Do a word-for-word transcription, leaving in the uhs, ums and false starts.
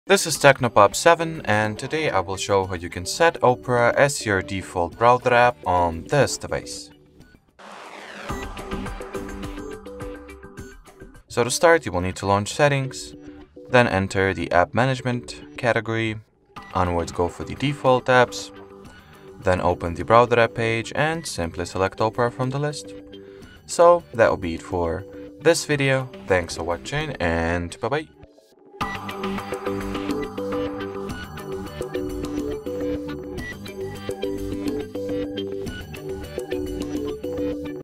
This is TECNO Pop seven, and today I will show how you can set Opera as your default browser app on this device. So to start, you will need to launch Settings, then enter the App Management category, onwards go for the default apps, then open the browser app page and simply select Opera from the list. So that will be it for this video. Thanks for watching and bye bye.